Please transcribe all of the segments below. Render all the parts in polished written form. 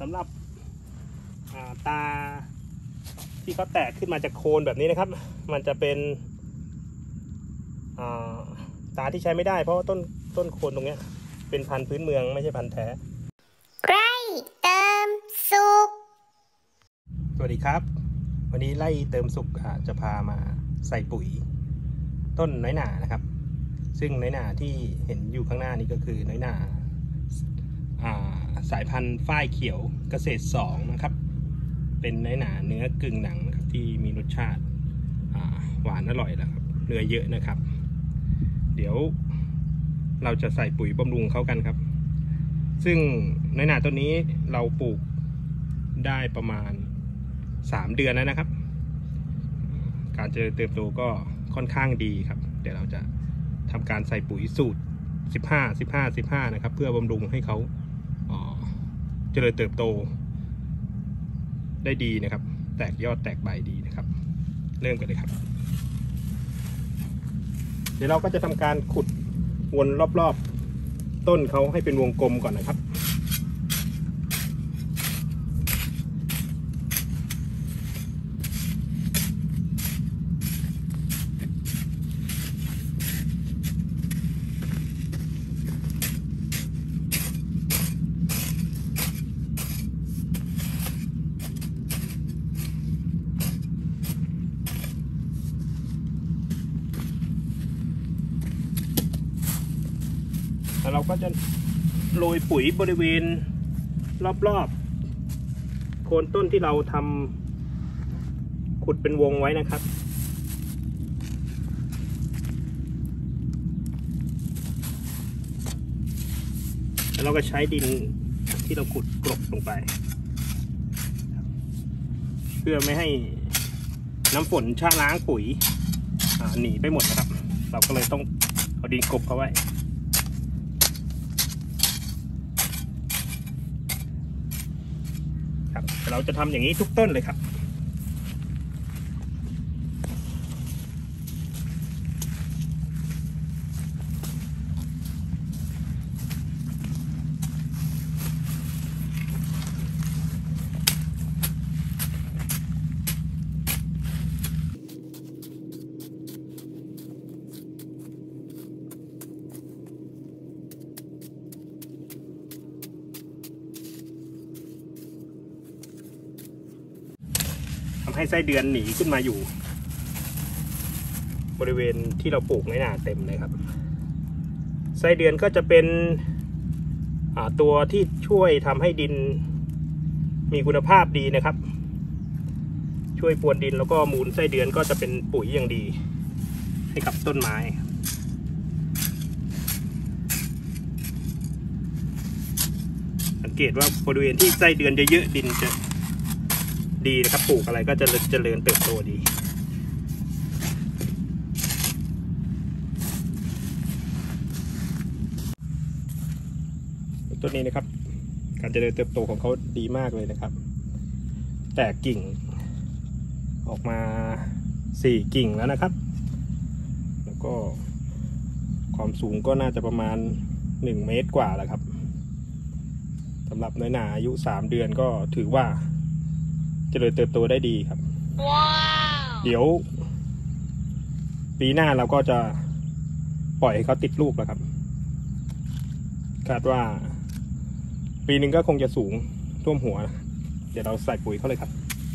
สำหรับตาที่เขาแตกขึ้นมาจากโคนแบบนี้นะครับมันจะเป็นตาที่ใช้ไม่ได้เพราะว่าต้นโคนตรงนี้เป็นพันธุ์พื้นเมืองไม่ใช่พันธุ์แท้ไร่เติมสุขสวัสดีครับวันนี้ไล่เติมสุขจะพามาใส่ปุ๋ยต้นน้อยหน่านะครับซึ่งน้อยหน่าที่เห็นอยู่ข้างหน้านี้ก็คือน้อยหน่าสายพันธุ์ฝ้ายเขียวเกษตร2นะครับเป็นน้อยหน่าเนื้อกึ่งหนังนะครับที่มีรสชาติหวานอร่อยแล้วครับเนื้อเยอะนะครับเดี๋ยวเราจะใส่ปุ๋ยบำรุงเขากันครับซึ่งน้อยหน่าต้นนี้เราปลูกได้ประมาณ3 เดือนแล้วนะครับการเจริญเติบโตก็ค่อนข้างดีครับเดี๋ยวเราจะทำการใส่ปุ๋ยสูตร15-15-15นะครับเพื่อบำรุงให้เขาเจริญเติบโตได้ดีนะครับแตกยอดแตกใบดีนะครับเริ่มกันเลยครับเดี๋ยวเราก็จะทำการขุดวนรอบๆต้นเขาให้เป็นวงกลมก่อนนะครับแล้วเราก็จะโรยปุ๋ยบริเวณรอบๆโคนต้นที่เราทำขุดเป็นวงไว้นะครับแล้วเราก็ใช้ดินที่เราขุดกลบลงไปเพื่อไม่ให้น้ำฝนชะล้างปุ๋ยหนีไปหมดนะครับเราก็เลยต้องเอาดินกลบเขาไว้เราจะทำอย่างนี้ทุกต้นเลยครับทำให้ไส้เดือนหนีขึ้นมาอยู่บริเวณที่เราปลูกน้อยหน่าเต็มเลยครับไส้เดือนก็จะเป็นตัวที่ช่วยทำให้ดินมีคุณภาพดีนะครับช่วยพรวนดินแล้วก็มูลไส้เดือนก็จะเป็นปุ๋ยอย่างดีให้กับต้นไม้สังเกตว่าบริเวณที่ไส้เดือนเยอะๆดินจะดีนะครับปลูกอะไรก็จะเจริญเติบโตดีต้นนี้นะครับการเจริญเติบโตของเขาดีมากเลยนะครับแตกกิ่งออกมา4 กิ่งแล้วนะครับแล้วก็ความสูงก็น่าจะประมาณ1 เมตรกว่าแล้วครับสำหรับน้อยหน่าอายุ3 เดือนก็ถือว่าเจริญเติบโตได้ดีครับ wow. เดี๋ยวปีหน้าเราก็จะปล่อยให้เขาติดลูกแล้วครับคาดว่าปีหนึ่งก็คงจะสูงท่วมหัวนะเดี๋ยวเราใส่ปุ๋ยเขาเลยครับ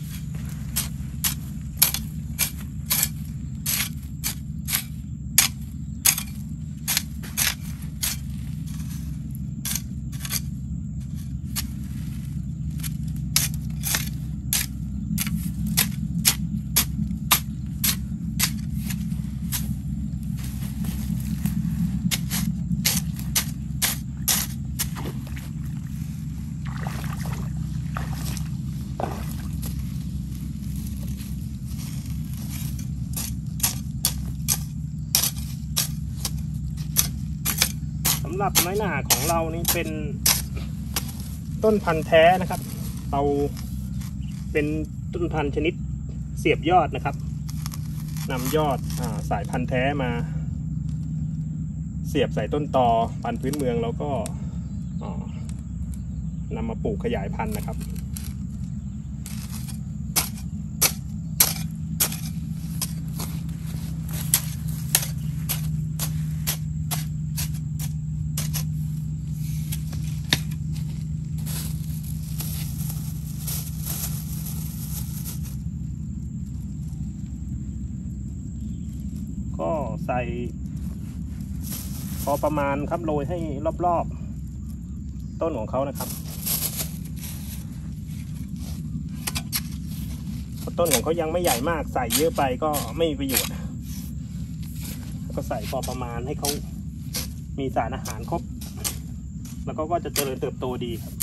สำหรับน้อยหน่าของเรานี่เป็นต้นพันธุ์แท้นะครับเราเป็นต้นพันธุ์ชนิดเสียบยอดนะครับนำยอดสายพันธุ์แท้มาเสียบใส่ต้นตอพันธุ์พื้นเมืองแล้วก็นำมาปลูกขยายพันธุ์นะครับก็ใส่พอประมาณครับโรยให้รอบๆต้นของเขานะครับต้นของเขายังไม่ใหญ่มากใส่เยอะไปก็ไม่มีประโยชน์ก็ใส่พอประมาณให้เขามีสารอาหารครบแล้วก็จะเจริญเติบโตดีครับ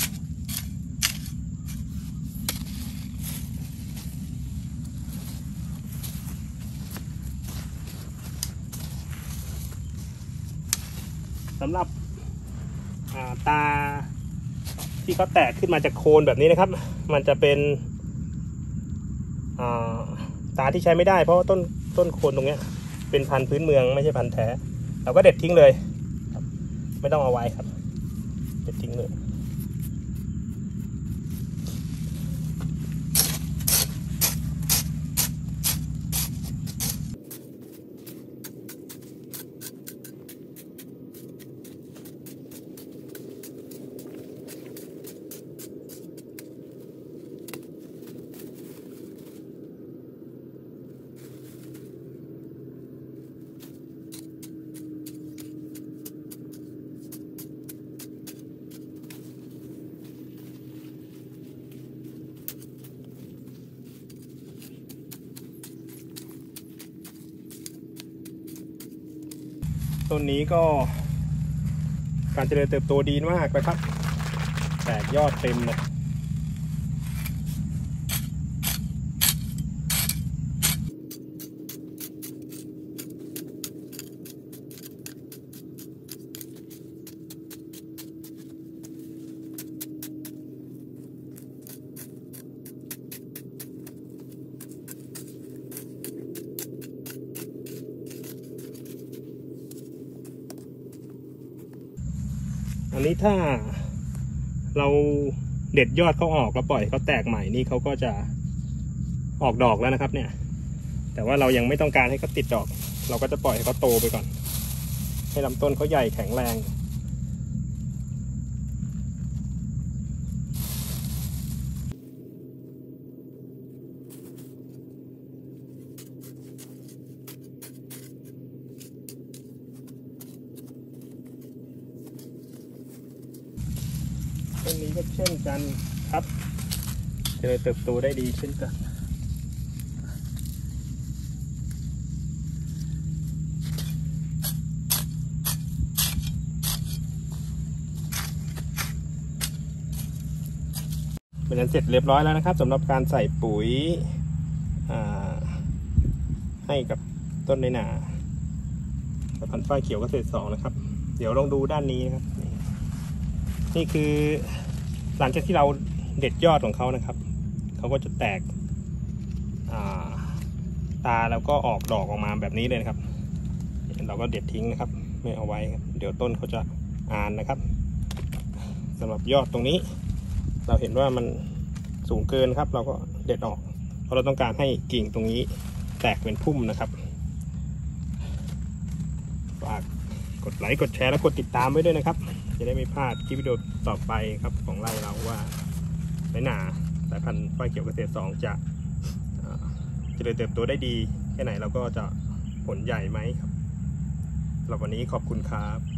สำหรับตาที่เขาแตกขึ้นมาจากโคนแบบนี้นะครับมันจะเป็นตาที่ใช้ไม่ได้เพราะว่าต้นโคนตรงนี้เป็นพันธุ์พื้นเมืองไม่ใช่พันธุ์แท้เราก็เด็ดทิ้งเลยครับไม่ต้องเอาไว้ครับเด็ดทิ้งเลยต้นนี้ก็การเจริญเติบโตดีมากนะครับแตกยอดเต็มเลยอันนี้ถ้าเราเด็ดยอดเขาออกแล้วปล่อยเขาแตกใหม่นี่เขาก็จะออกดอกแล้วนะครับเนี่ยแต่ว่าเรายังไม่ต้องการให้เขาติดดอกเราก็จะปล่อยให้เขาโตไปก่อนให้ลำต้นเขาใหญ่แข็งแรงต้นนี้ก็เช่นกันครับเจริญเติบโตได้ดีเช่นกันเป็นอันเสร็จเรียบร้อยแล้วนะครับสำหรับการใส่ปุ๋ยให้กับต้นในนาพันธุ์ฝ้ายเขียวเกษตร2นะครับเดี๋ยวลองดูด้านนี้นะครับนี่คือหลังจากที่เราเด็ดยอดของเขานะครับเขาก็จะแตกตาแล้วก็ออกดอกออกมาแบบนี้เลยนะครับเราก็เด็ดทิ้งนะครับไม่เอาไว้ครับเดี๋ยวต้นเขาจะนะครับสำหรับยอดตรงนี้เราเห็นว่ามันสูงเกินครับเราก็เด็ดออกเพราะเราต้องการให้กิ่งตรงนี้แตกเป็นพุ่มนะครับฝากกดไลค์กดแชร์และกดติดตามไว้ด้วยนะครับจะได้ไม่พลาดคลิปวิดีโอต่อไปครับของไร่เราว่าน้อยหนาสายพันธุ์ฝ้ายเขียวเกษตร2จะเจริญเติบโตได้ดีแค่ไหนเราก็จะผลใหญ่ไหมครับสำหรับวันนี้ขอบคุณครับ